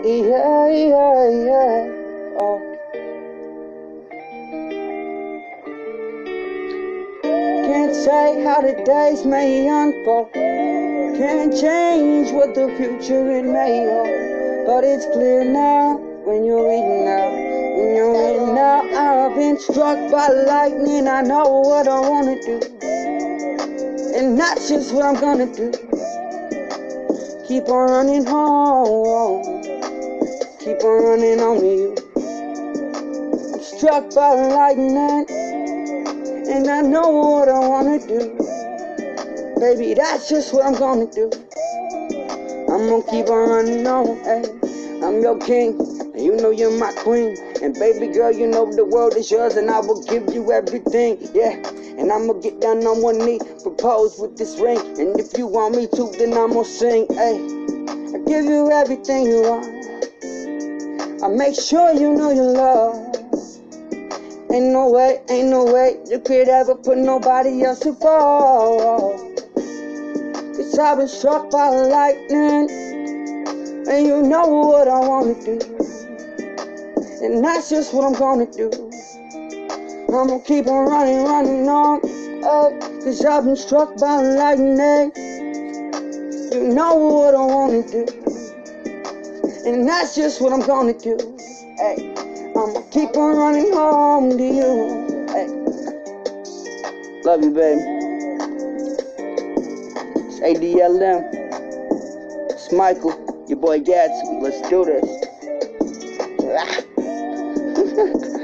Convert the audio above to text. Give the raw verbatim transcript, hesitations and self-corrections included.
Yeah, yeah, yeah. Oh. Can't say how the days may unfold. Can't change what the future it may hold. But it's clear now when you're reading now. When you're reading now, I've been struck by lightning. I know what I wanna do, and that's just what I'm gonna do. Keep on running home, keep on running on to you. I'm struck by lightning, and I know what I wanna do. Baby, that's just what I'm gonna do. I'm gonna keep on running on, hey. I'm your king, and you know you're my queen. And baby girl, you know the world is yours, and I will give you everything, yeah. And I'ma get down on one knee, propose with this ring. And if you want me to, then I'm gonna sing, hey. I give you everything you want. I make sure you know your love. Ain't no way, ain't no way you could ever put nobody else to fall. Cause I've been struck by lightning, and you know what I wanna do, and that's just what I'm gonna do. I'm gonna keep on running, running on, hey, cause I've been struck by lightning. You know what I wanna do, and that's just what I'm gonna do. Hey, I'ma keep on running home to you. Hey, love you, baby. It's A D L M. It's Michael, your boy Gatsby. Let's do this.